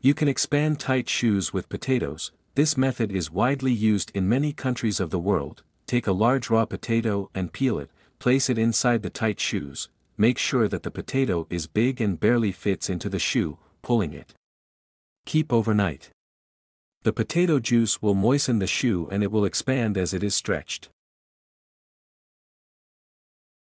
You can expand tight shoes with potatoes. This method is widely used in many countries of the world. Take a large raw potato and peel it, place it inside the tight shoes, make sure that the potato is big and barely fits into the shoe, pulling it. Keep overnight. The potato juice will moisten the shoe and it will expand as it is stretched.